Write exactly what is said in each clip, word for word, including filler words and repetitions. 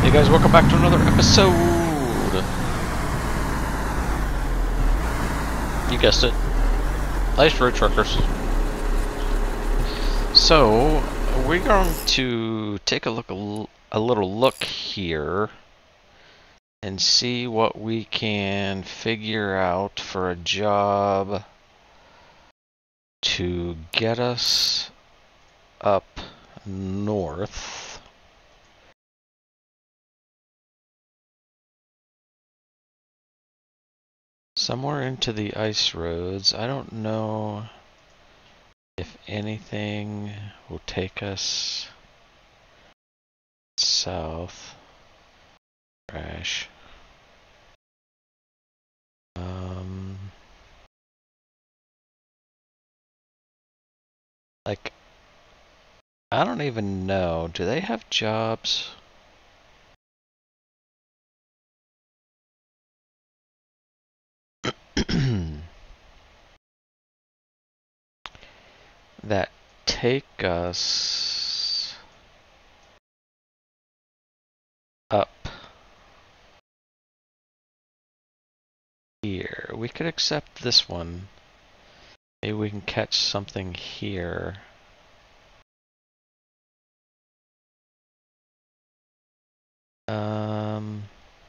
Hey guys, welcome back to another episode. You guessed it. Ice Road Truckers. So, we're going to take a look, a, a little look here and see what we can figure out for a job to get us up north. Somewhere into the ice roads. I don't know if anything will take us south. Crash. Um, like, I don't even know. Do they have jobs? That take us up here. We could accept this one. Maybe we can catch something here. Um,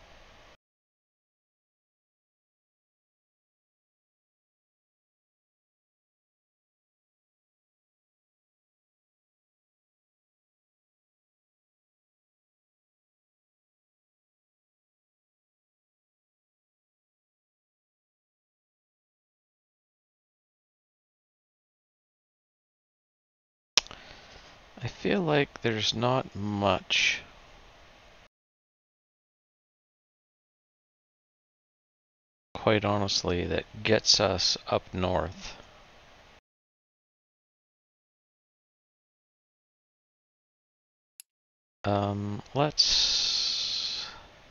I feel like there's not much. Quite honestly, that gets us up north. Um, let's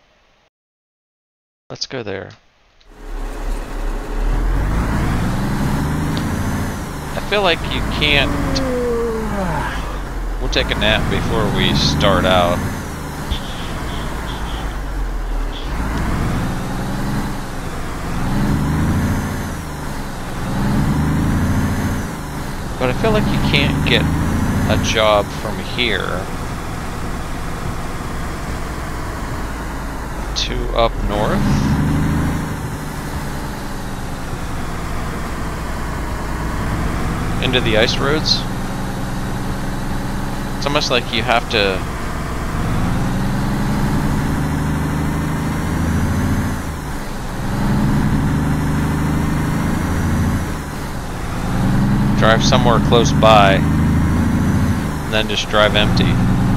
let's go there. I feel like you can't. We'll take a nap before we start out. But I feel like you can't get a job from here to up north. Into the ice roads. It's almost like you have to drive somewhere close by and then just drive empty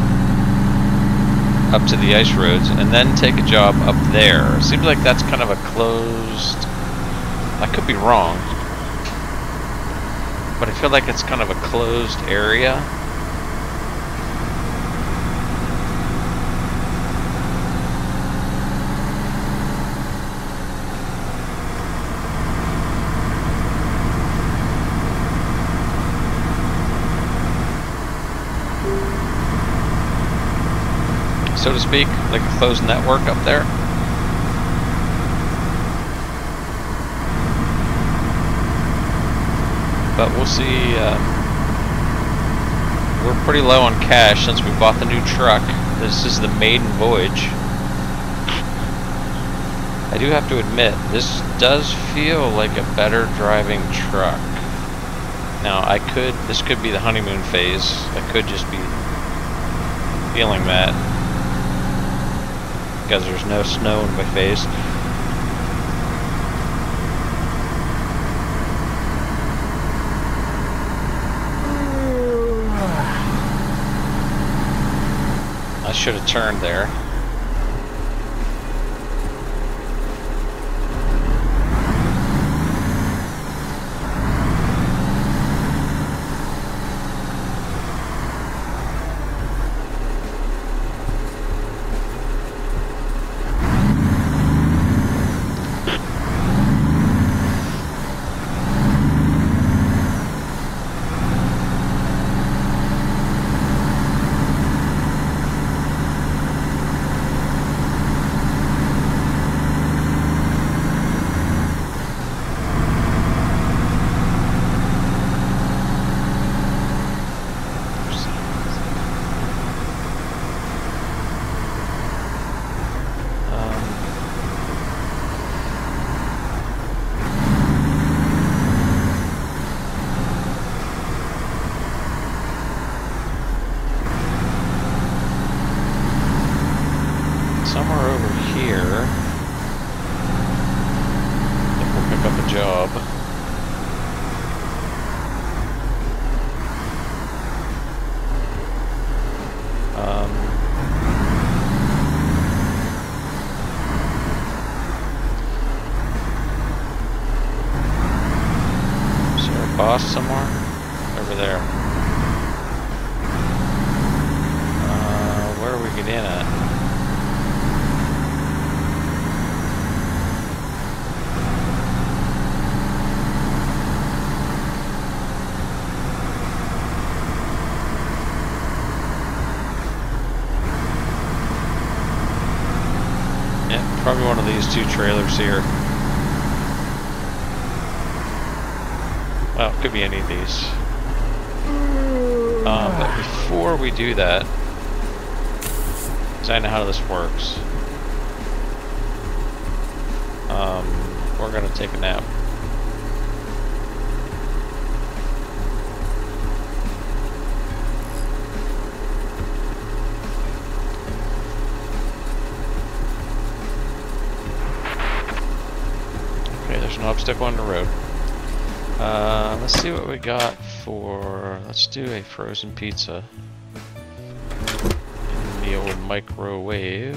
up to the ice roads and then take a job up there. Seems like that's kind of a closed... I could be wrong, but I feel like it's kind of a closed area. So to speak, like a closed network up there. But we'll see. Uh, we're pretty low on cash since we bought the new truck. This is the maiden voyage. I do have to admit, this does feel like a better driving truck. Now, I could, this could be the honeymoon phase. I could just be feeling that, because there's no snow in my face. I should have turned there. somewhere over here, I think we'll pick up a job. Um, is there a boss somewhere? Over there. Uh, where do we get in at? Probably one of these two trailers here. Well, it could be any of these. Um, but before we do that, because I know how this works, um, we're going to take a nap. An obstacle on the road. Uh, let's see what we got for. Let's do a frozen pizza in the old microwave.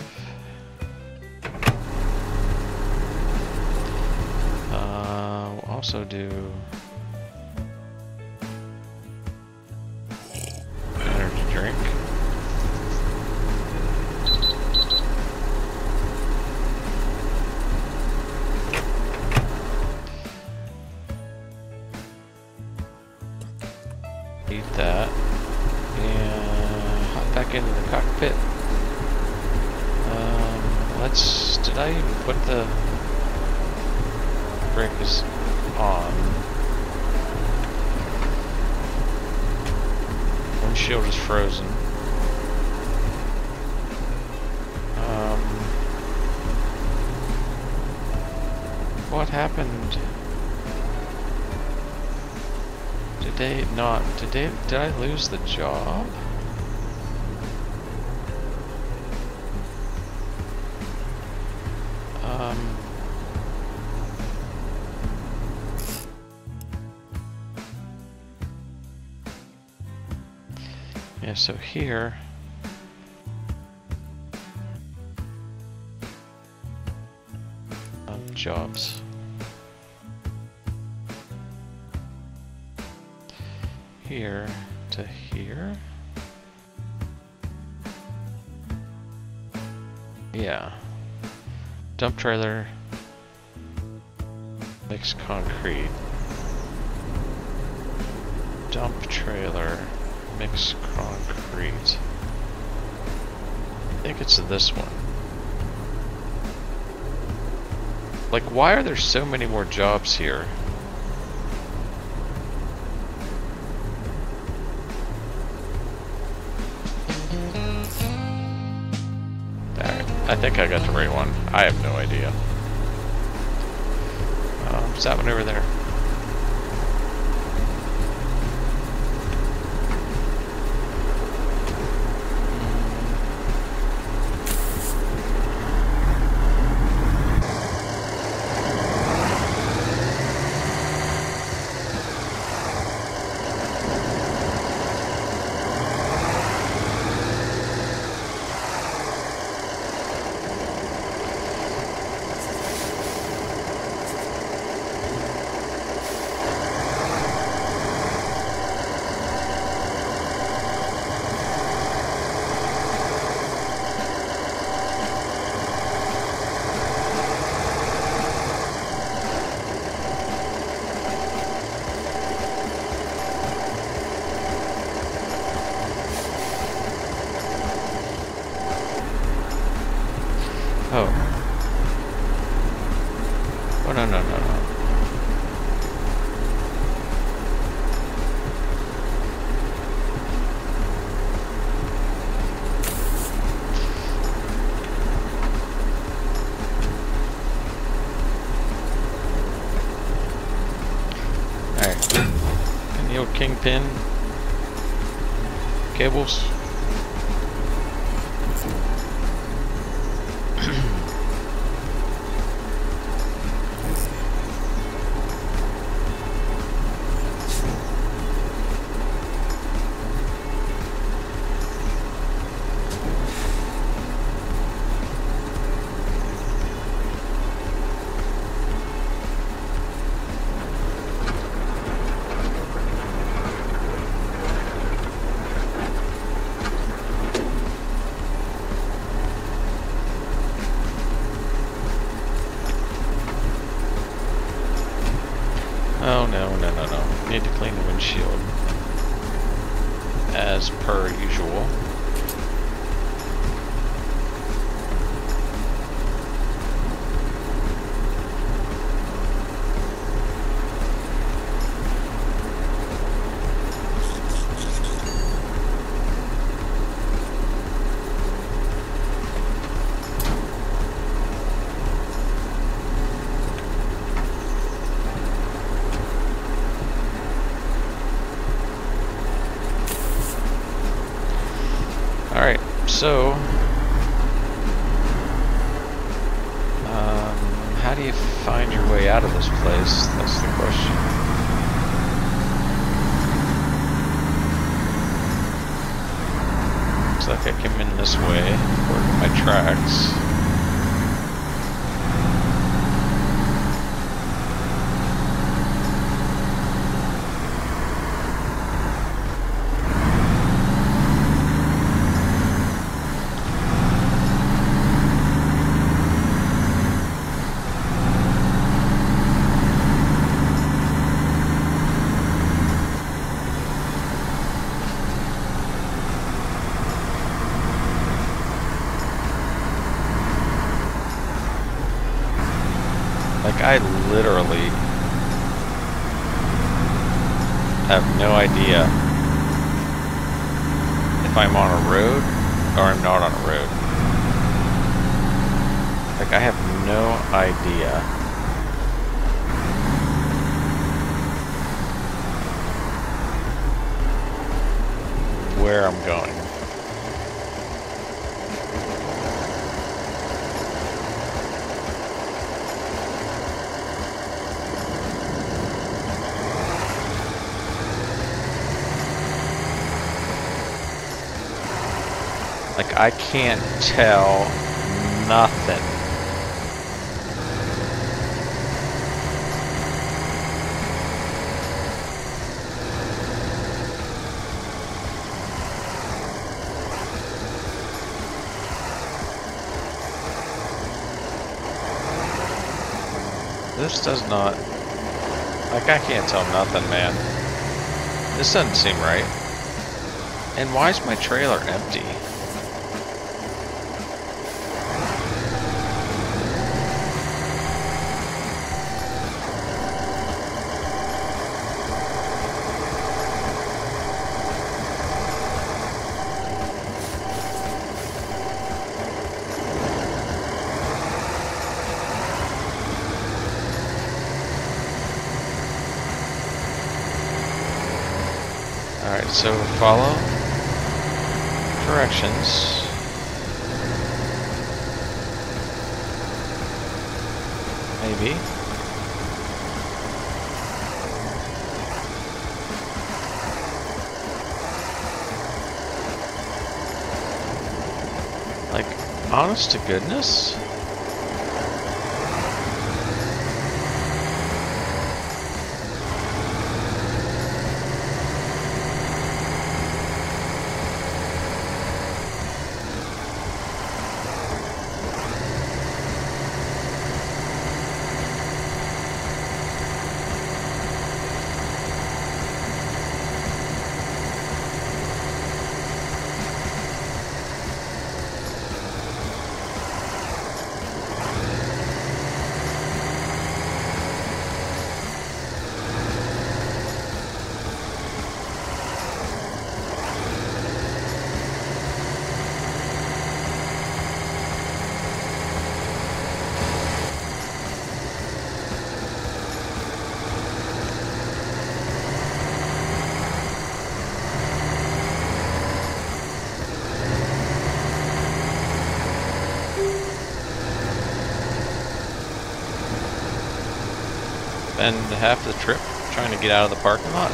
Uh, we'll also do energy drink. Eat that, and hop back into the cockpit. Um, let's, did I even put the brakes on? Windshield is frozen. Um, what happened? Did they not, did they, did I lose the job? Um, yeah, so here, um, jobs. Here to here. Yeah. Dump trailer. Mixed concrete. Dump trailer. Mixed concrete. I think it's this one. Like, why are there so many more jobs here? I think I got the right one. I have no idea. Um, what's that one over there? Oh. Oh, no, no, no, no. Alright. And the old kingpin. Cables. So, um, how do you find your way out of this place? That's the question. Looks like I came in this way, according to my tracks. Like, I literally have no idea if I'm on a road or I'm not on a road. Like, I have no idea where I'm going. Like, I can't tell nothing. This does not... Like, I can't tell nothing, man. This doesn't seem right. And why is my trailer empty? Alright, so follow directions. Maybe. Like, honest to goodness? Spend half the trip trying to get out of the parking lot.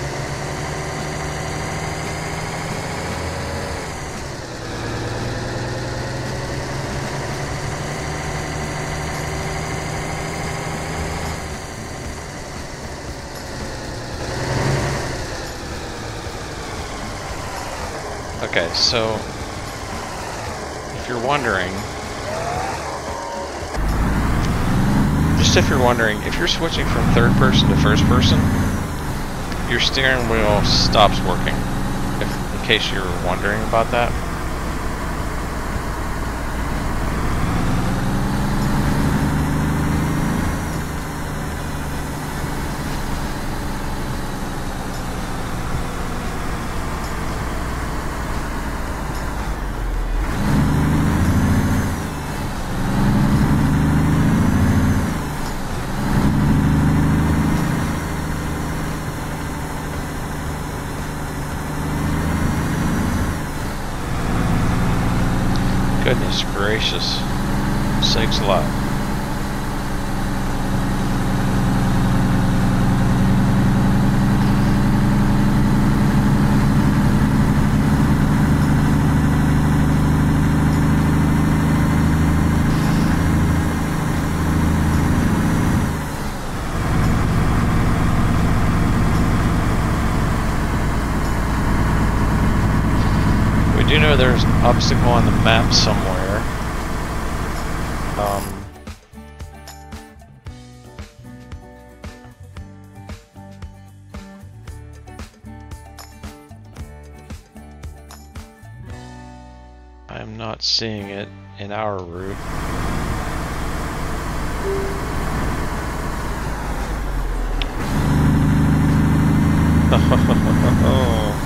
Okay, so if you're wondering, just if you're wondering, if you're switching from third person to first person, your steering wheel stops working. If, in case you're wondering about that. Goodness gracious. Sakes alive. We do know there's an obstacle on the map somewhere. Um, I'm not seeing it in our route. Oh.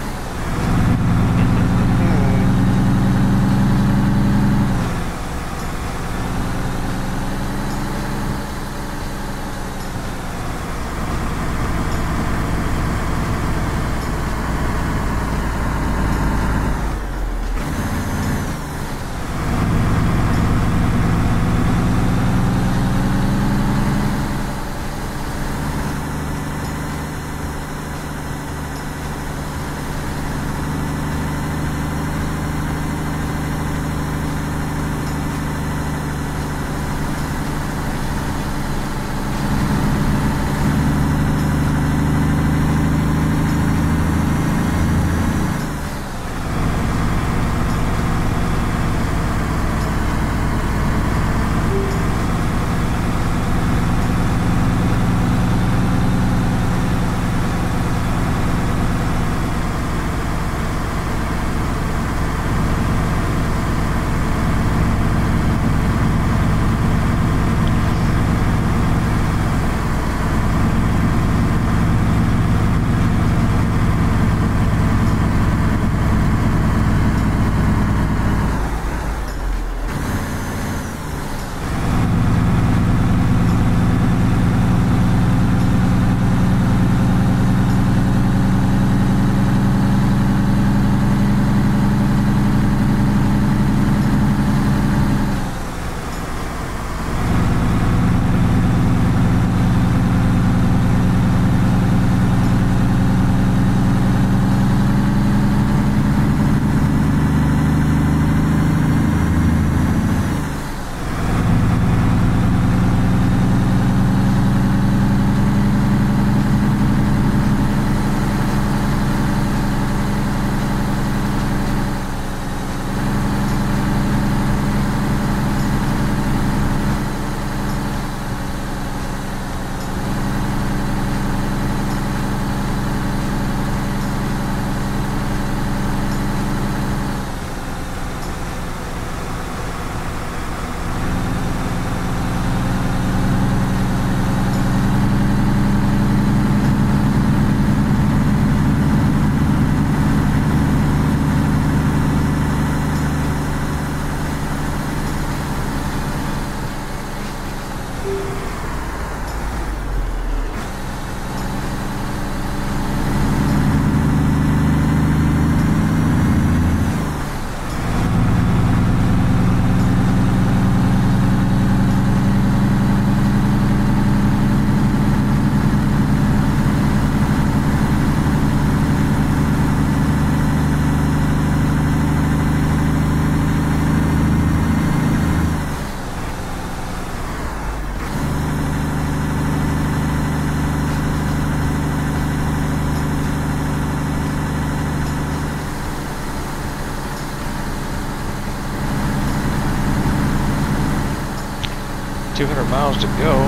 two hundred miles to go.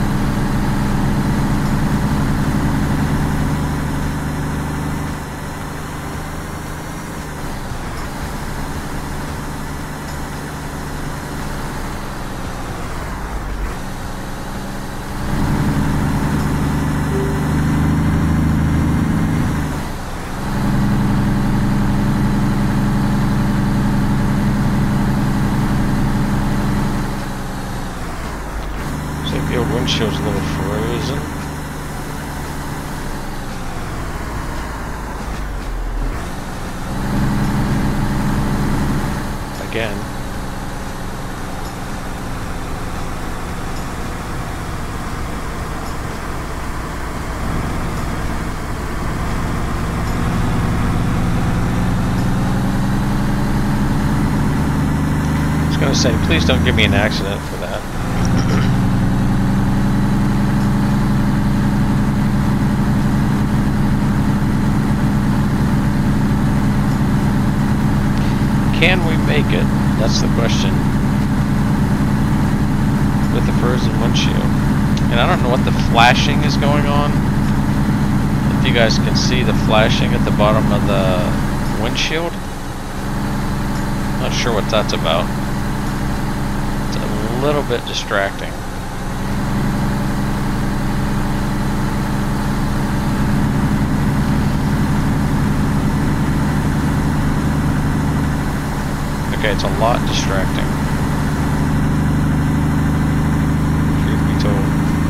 Windshield's a little frozen. Again. gonna say, please don't give me an accident for that. Can we make it? That's the question. With the frozen windshield. And I don't know what the flashing is going on. If you guys can see the flashing at the bottom of the windshield. Not sure what that's about. It's a little bit distracting. Okay, it's a lot distracting. Truth be told.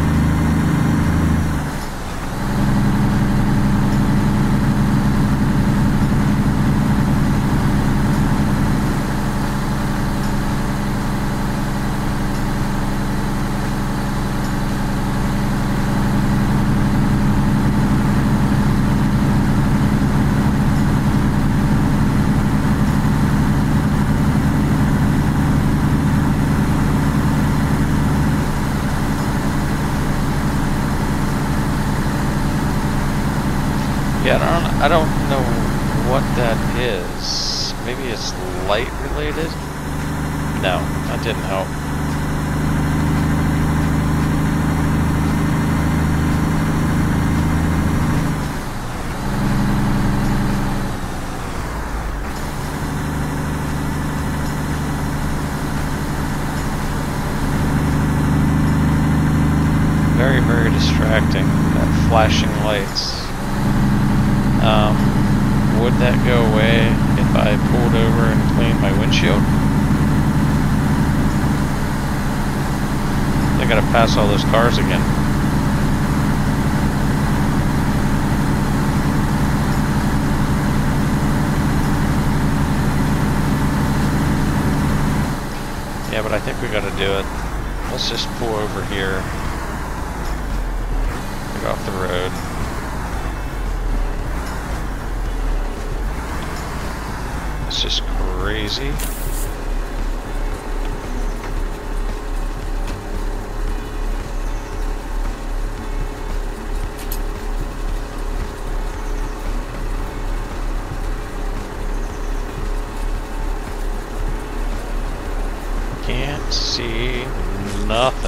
Yeah, I don't, I don't know what that is. Maybe it's light related? No, that didn't help. Very, very distracting, that flashing lights. Um, would that go away if I pulled over and cleaned my windshield? I gotta pass all those cars again. Yeah, but I think we gotta do it. Let's just pull over here. Get off the road. It's just crazy. Can't see nothing.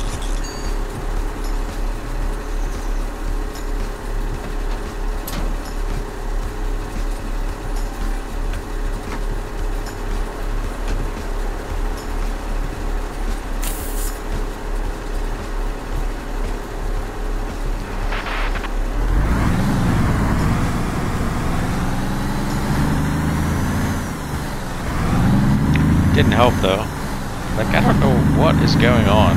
Didn't help though. Like, I don't know what is going on.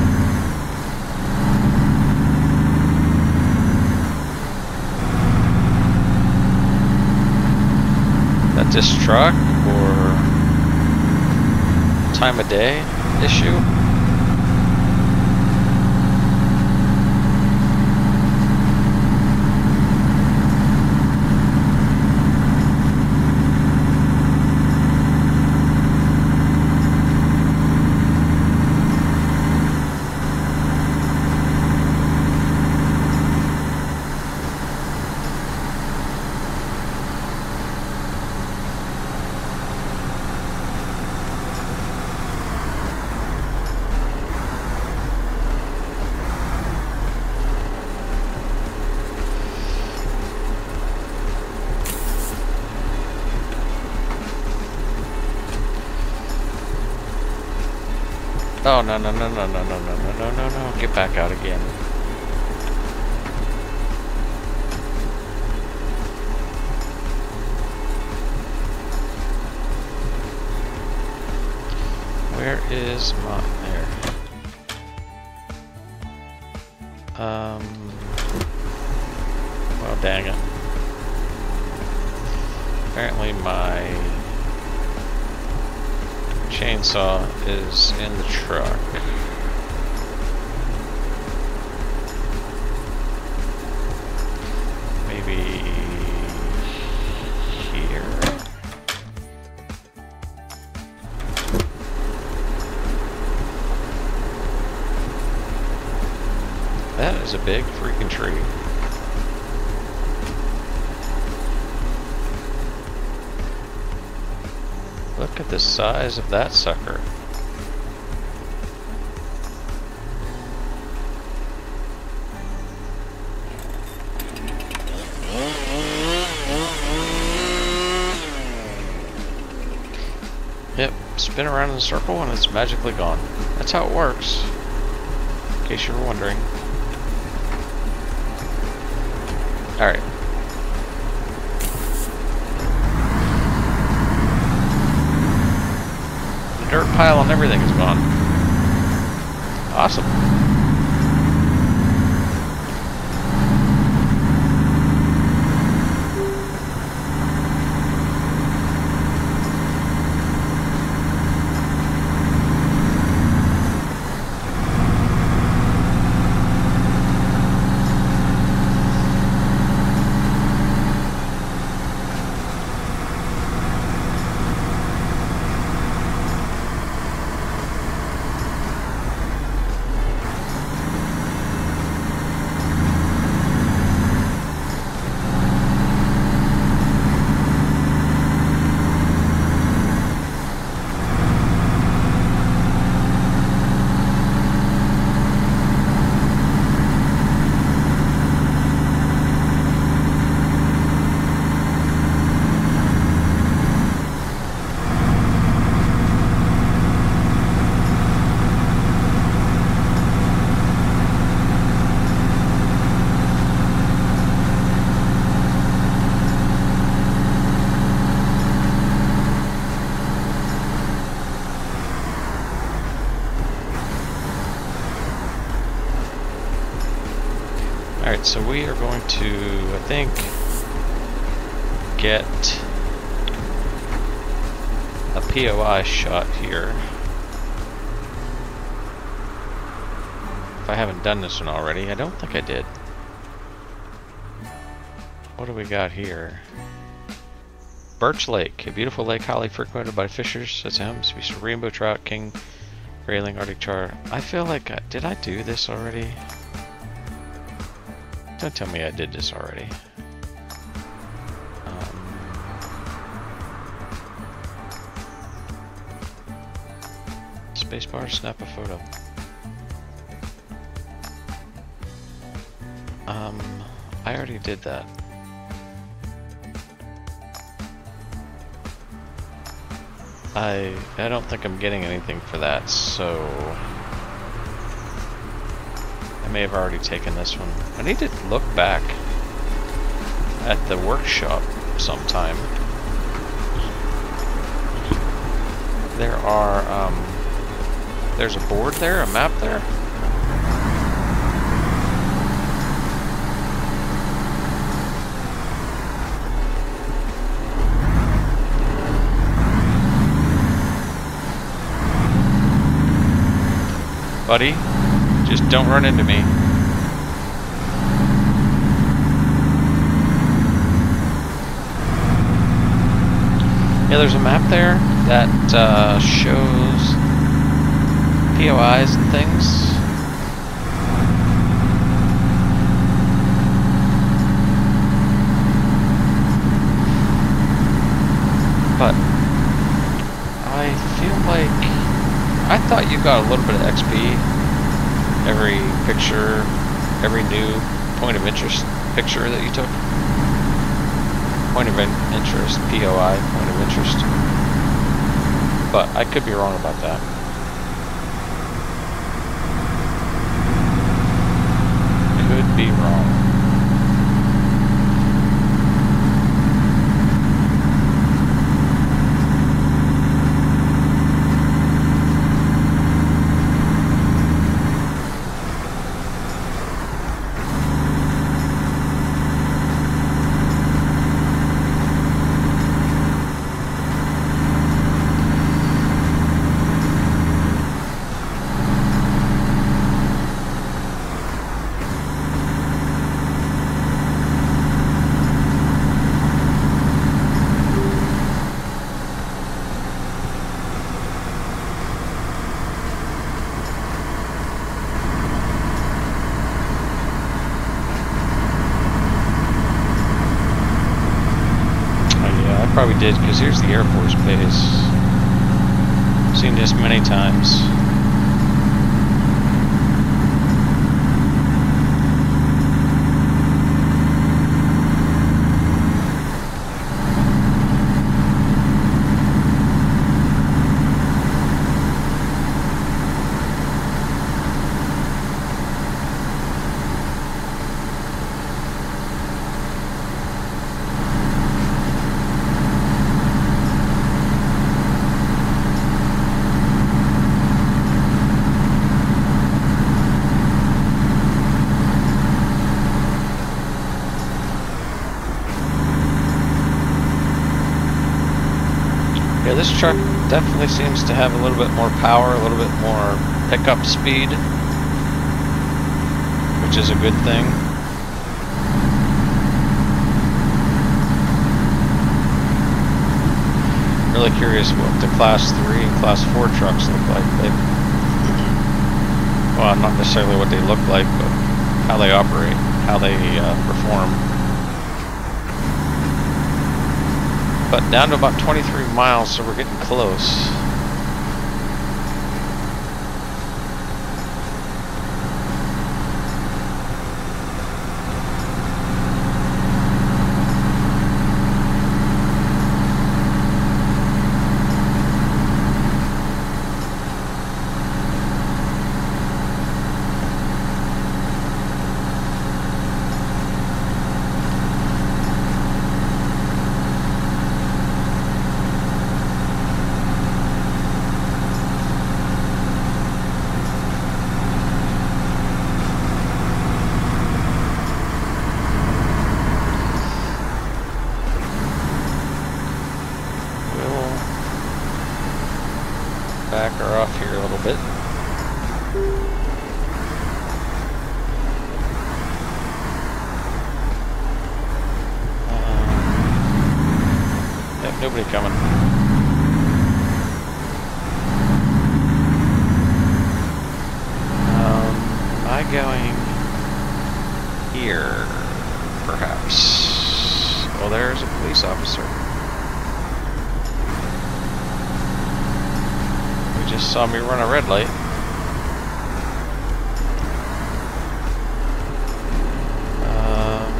Is that this truck or time of day issue? Oh, no, no, no, no, no, no, no, no, no, no, no. Get back out again. Where is my... there. Um... Well, dang it. Apparently my... chainsaw is in the truck. Maybe here. That is a big freaking tree. Look at the size of that sucker. Yep, spin around in a circle and it's magically gone. That's how it works, in case you were wondering. Alright. The dirt pile and everything is gone. Awesome. Alright, so we are going to, I think, get a P O I shot here. If I haven't done this one already, I don't think I did. What do we got here? Birch Lake, a beautiful lake highly frequented by fishers. That's him. Species of rainbow trout, king, grayling, Arctic char. I feel like, I, did I do this already? Don't tell me I did this already. Um, spacebar, snap a photo. Um, I already did that. I I don't think I'm getting anything for that, so I may have already taken this one. I need to look back at the workshop sometime. There are, um, there's a board there, a map there. Buddy, just don't run into me. Yeah, there's a map there that uh, shows P O Is and things. But I feel like I thought you got a little bit of X P every picture, every new point of interest picture that you took. Point of interest, P O I, point of interest. But I could be wrong about that. Could be wrong. probably did, because here's the Air Force Base. Seen this many times. Yeah, this truck definitely seems to have a little bit more power, a little bit more pickup speed, which is a good thing. Really curious what the class three and class four trucks look like. They, well, not necessarily what they look like, but how they operate, how they uh, perform. But down to about twenty-three miles, so we're getting close. Back her off here a little bit. Um, yep, nobody coming. Um, am I going here, perhaps? Well, there's a police officer. Just saw me run a red light. Um,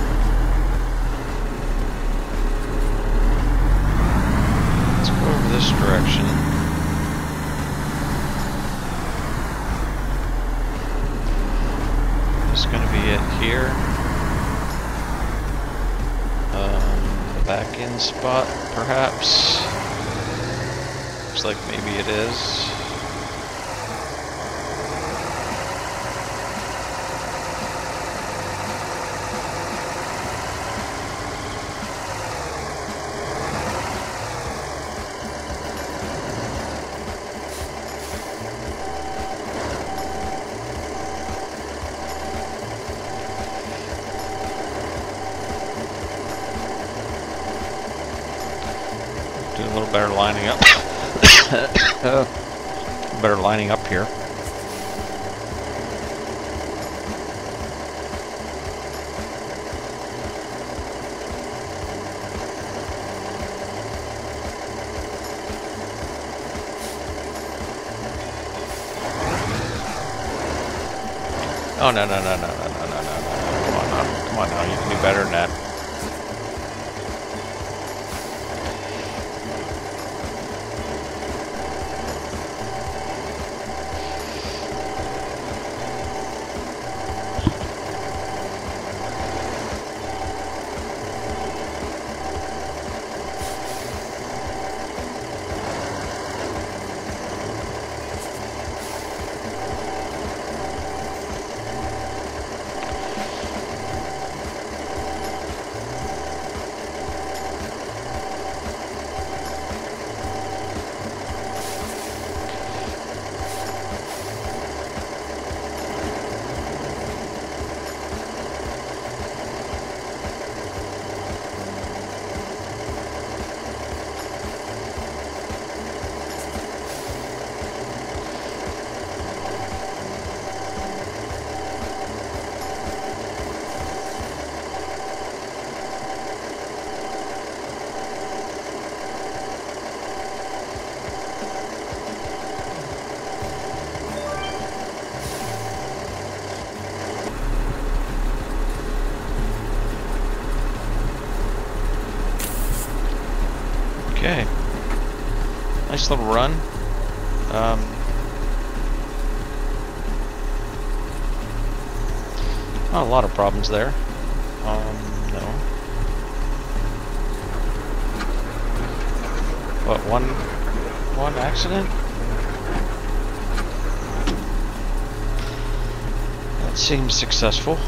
let's go over this direction. This is going to be it here. Um, the back end spot, perhaps. Looks like maybe it is. Do a little better lining up. uh, better lining up here. Oh no no no no no no no no no! Come on now, come on now! You can do better than that. nice little run. Um, not a lot of problems there. Um, no. What, one, one accident? That seems successful.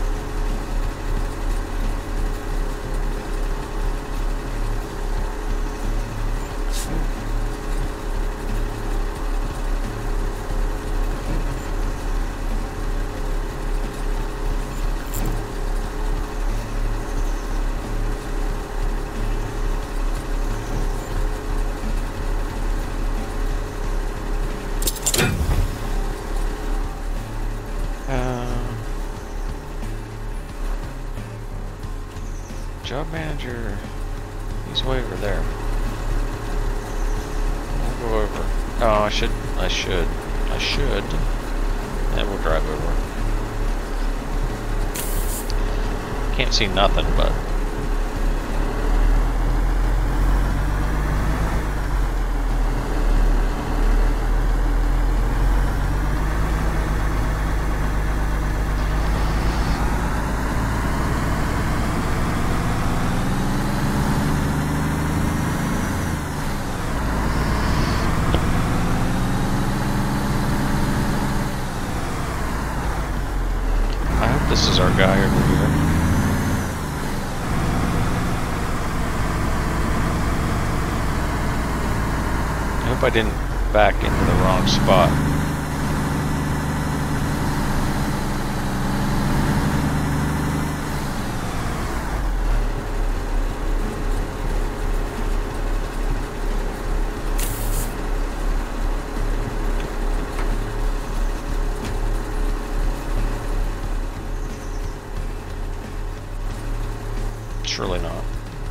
Job manager, he's way over there. We'll go over. Oh, I should, I should, I should. And we'll drive over. Can't see nothing, but. This is our guy over here. I hope I didn't back into the wrong spot. Surely not.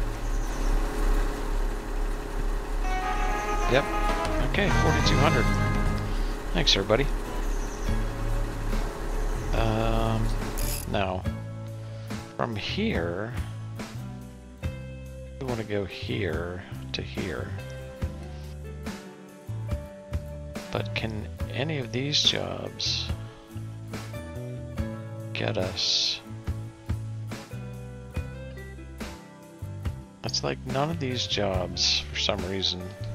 Yep. Okay, forty-two hundred. Thanks, everybody. Um, now, from here, we want to go here to here. But can any of these jobs get us? It's like none of these jobs, for some reason.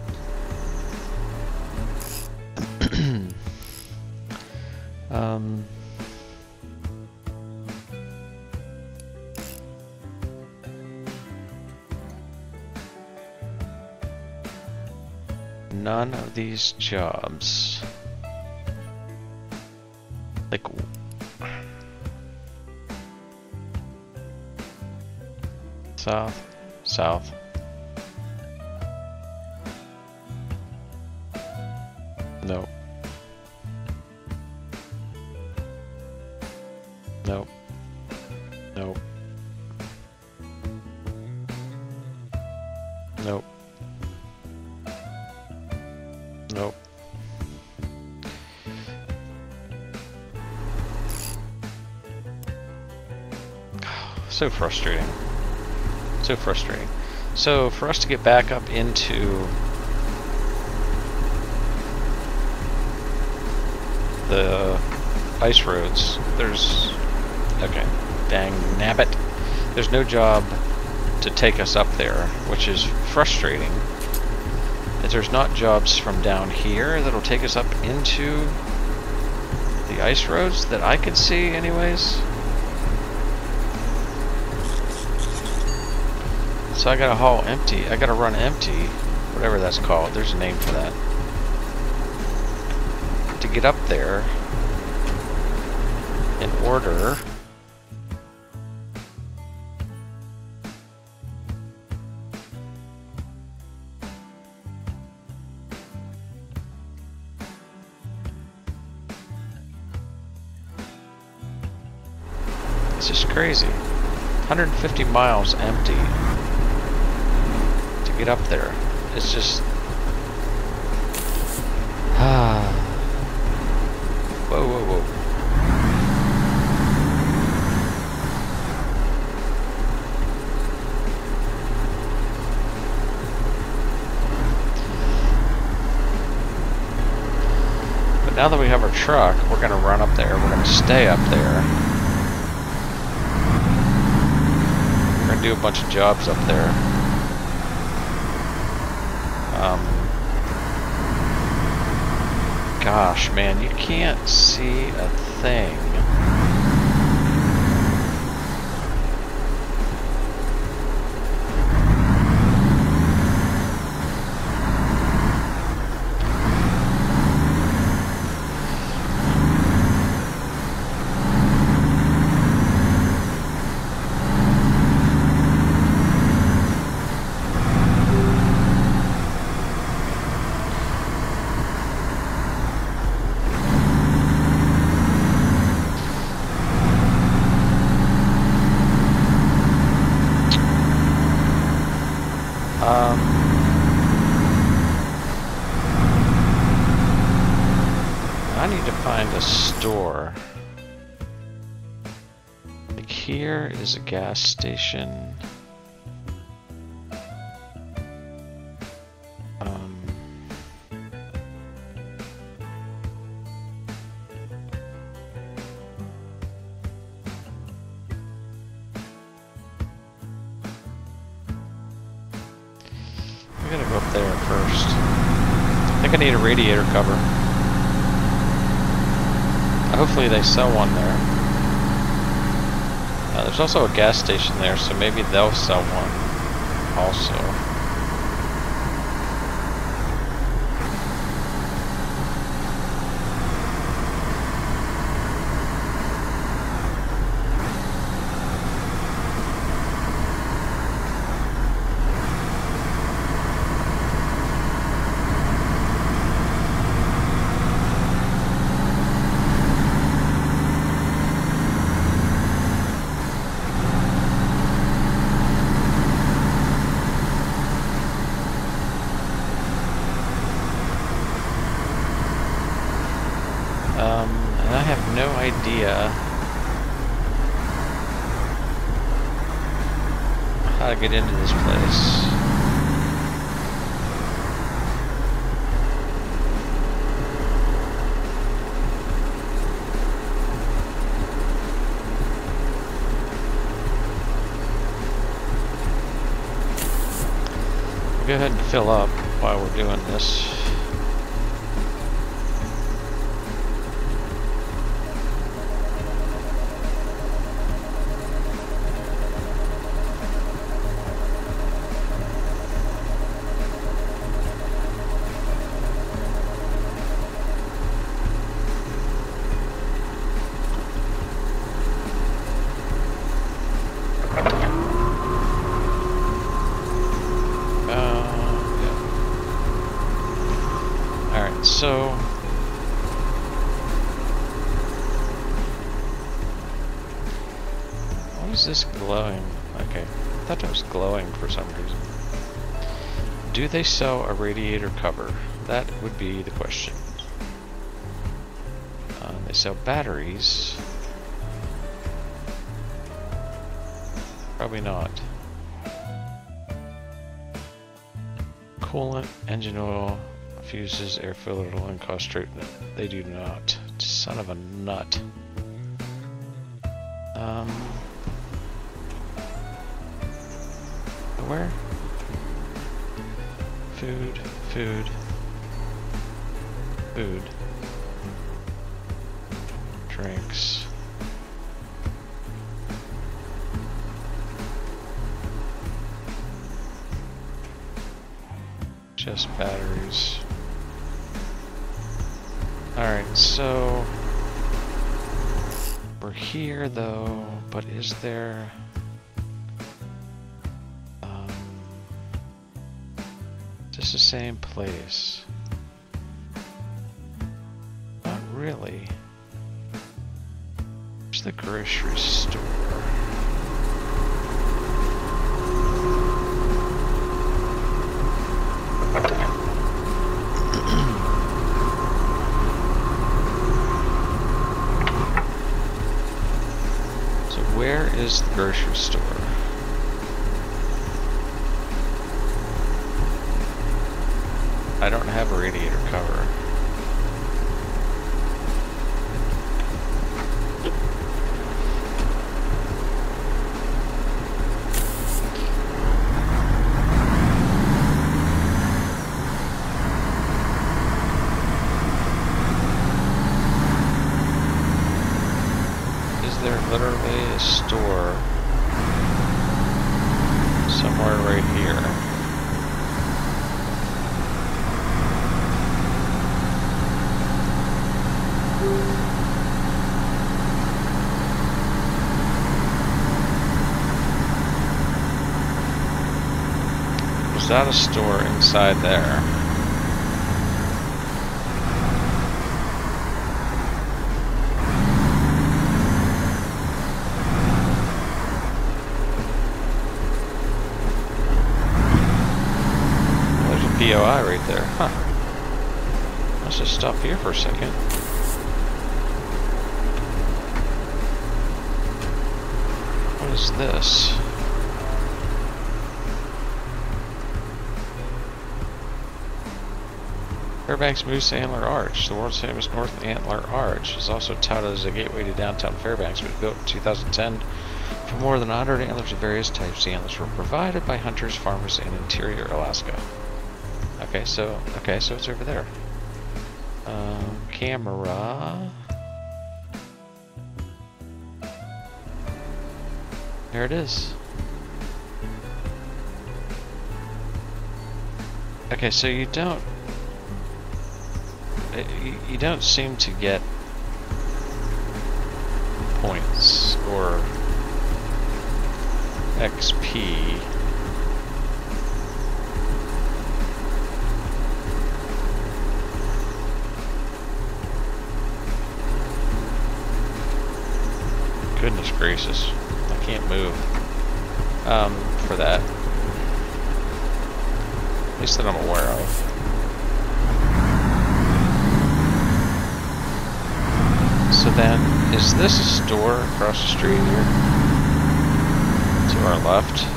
um, none of these jobs. Like, south. South. No. No. No. Nope. Nope. So frustrating. So frustrating. So for us to get back up into the ice roads, there's, okay, dang nabbit, there's no job to take us up there, which is frustrating. That there's not jobs from down here that'll take us up into the ice roads that I could see anyways. So I gotta haul empty, I gotta run empty, whatever that's called, there's a name for that. To get up there in order it's just crazy. one hundred fifty miles empty to get up there. It's just ah. Whoa, whoa, whoa. now that we have our truck, we're gonna run up there. We're gonna stay up there. We're gonna do a bunch of jobs up there. Um, gosh, man, you can't see a thing. Um, I need to find a store. Like here is a gas station. Um, I'm gonna go up there first. I think I need a radiator cover. Hopefully they sell one there. Uh, there's also a gas station there, so maybe they'll sell one also. Um, and I have no idea how to get into this place. Go ahead and fill up while we're doing this. So, what is this glowing? Okay, I thought it was glowing for some reason. Do they sell a radiator cover? That would be the question. Uh, they sell batteries. Probably not. Coolant, engine oil, fuses, air filter, and caustic. They do not. Son of a nut. Um. Where? Food, food, food. Drinks. Just batteries. Alright, so we're here though, but is there um just the same place? Not really. Where's the grocery store? Where is the grocery store? I don't have a radiator cover. there literally a store somewhere right here? Was that a store inside there? P O I right there, huh? Let's just stop here for a second. What is this? Fairbanks Moose Antler Arch. The world's famous North Antler Arch is also touted as a gateway to downtown Fairbanks. It was built in two thousand ten for more than one hundred antlers of various types. The antlers were provided by hunters, farmers in interior Alaska. Okay, so okay, so it's over there. Um, camera. There it is. Okay, so you don't you, you don't seem to get points or X P. Goodness gracious, I can't move um, for that. At least that I'm aware of. So then, is this a store across the street here? To our left?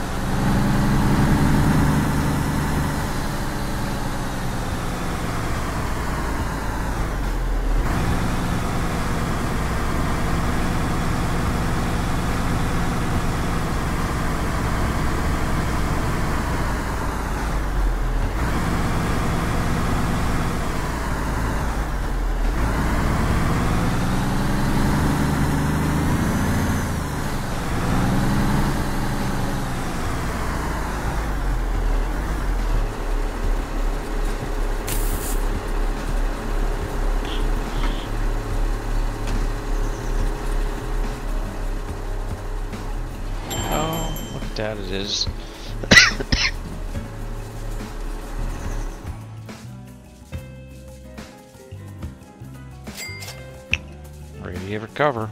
That it is. Radiator cover.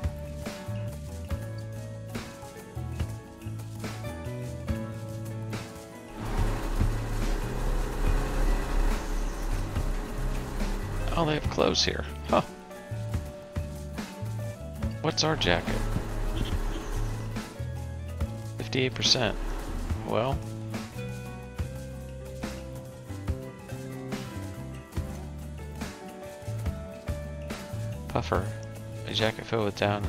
Oh, they have clothes here. Huh. What's our jacket? fifty-eight percent. Well, puffer. A jacket filled with down.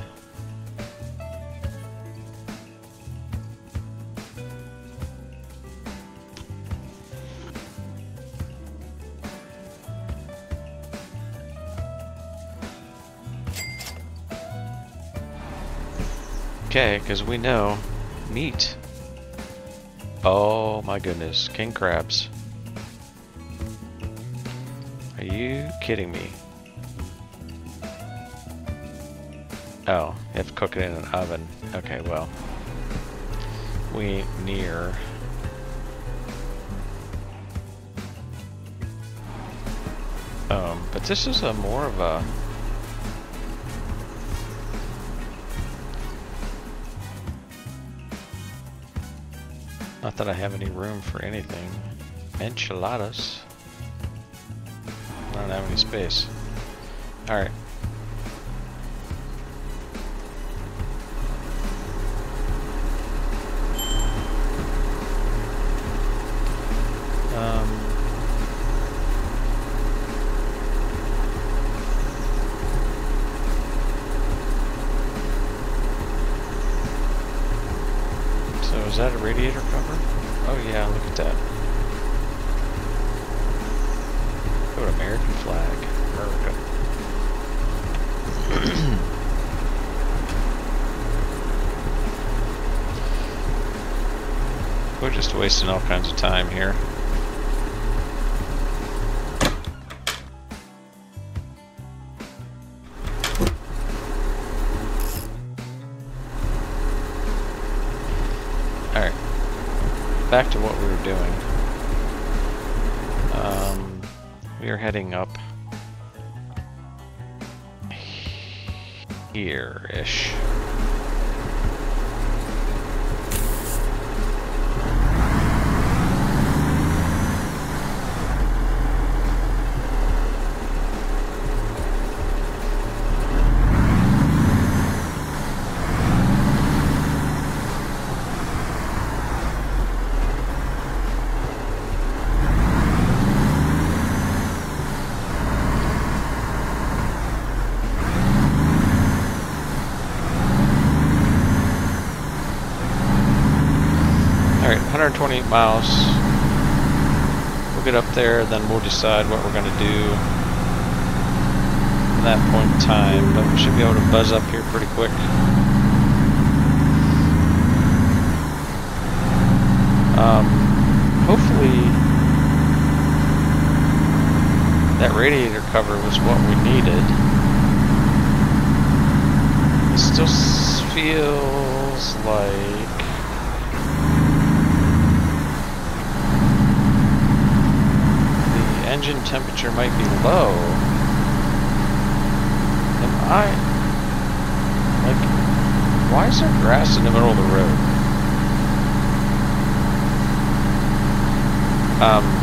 Okay, because we know meat. Oh my goodness, king crabs. Are you kidding me? Oh, you have to cook it in an oven. Okay, well, we ain't near. Um, but this is a more of a not that I have any room for anything. Enchiladas. I don't have any space. Alright. Um, so is that a radiator cover? Oh yeah, look at that. Oh, an American flag. America. we're just wasting all kinds of time here. Alright. Back to what we were doing. Um, we are heading up here-ish. one hundred twenty-eight miles. We'll get up there, then we'll decide what we're going to do at that point in time. But we should be able to buzz up here pretty quick. Um, hopefully that radiator cover was what we needed. It still feels like engine temperature might be low. Am I... like... why is there grass in the middle of the road? Um...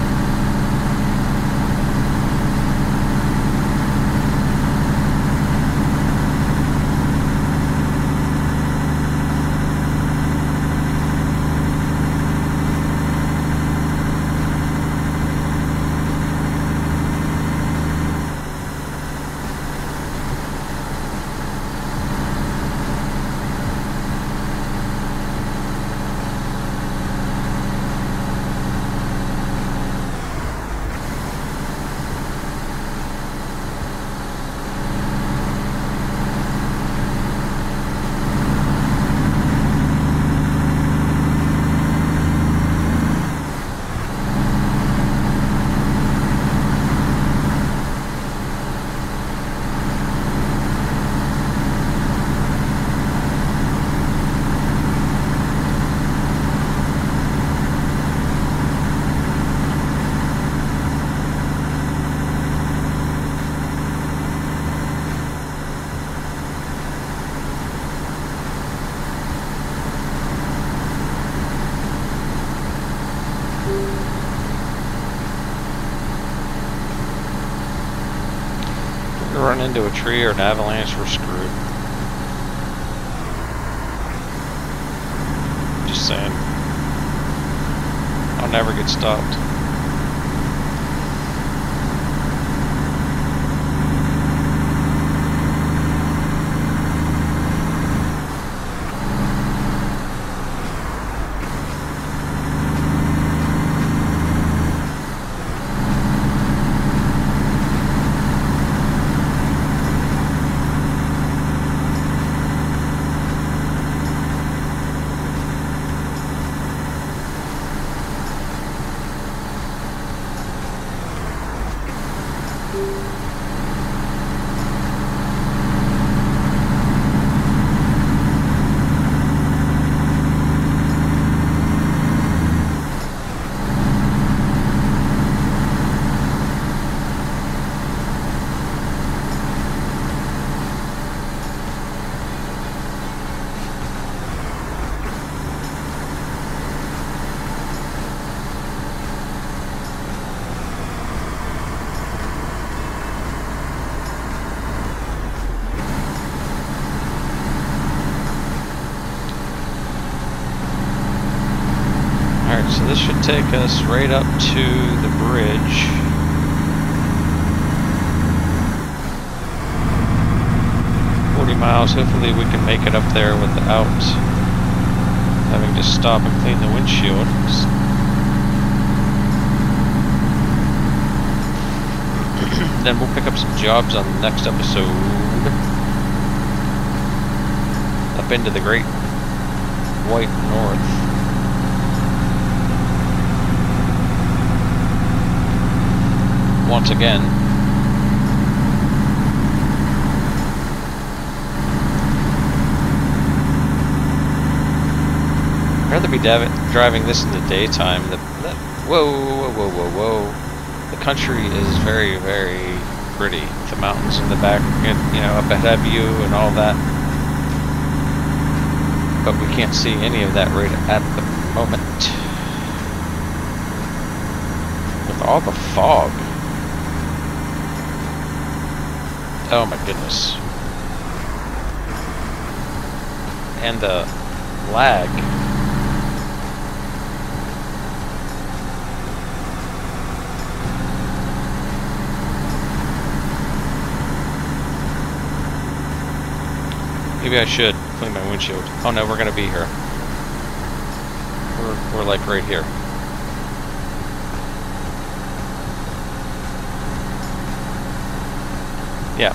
run into a tree or an avalanche, we're screwed. Just saying. I'll never get stopped. So this should take us right up to the bridge. forty miles, hopefully we can make it up there without having to stop and clean the windshield. Then we'll pick up some jobs on the next episode. Up into the great white north. once again. I'd rather be driving this in the daytime. The, the, whoa, whoa, whoa, whoa, whoa. The country is very, very pretty. With the mountains in the back, and, you know, up ahead of you and all that. But we can't see any of that right at the moment. With all the fog. Oh my goodness. And the lag. Maybe I should clean my windshield. Oh no, we're gonna be here. We're, we're like right here. Yeah.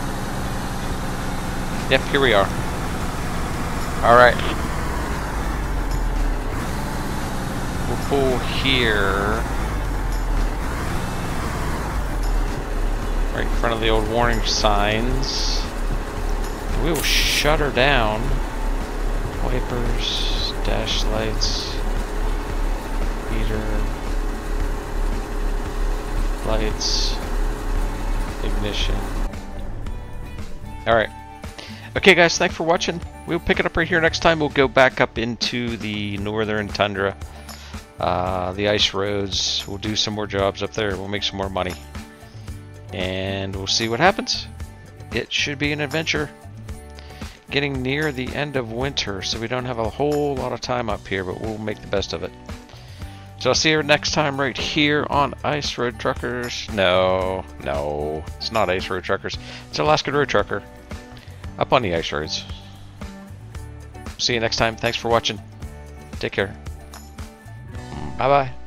Yep, here we are. Alright. We'll pull here. Right in front of the old warning signs. We will shut her down. Wipers, dash lights, heater, lights, ignition. Alright. Okay guys, thanks for watching. We'll pick it up right here next time. We'll go back up into the northern tundra. Uh, the ice roads. We'll do some more jobs up there. We'll make some more money. And we'll see what happens. It should be an adventure. Getting near the end of winter, so we don't have a whole lot of time up here, but we'll make the best of it. So I'll see you next time right here on Ice Road Truckers. No, no, it's not Ice Road Truckers. It's Alaska Road Trucker. Up on the ice roads. See you next time. Thanks for watching. Take care. Bye-bye.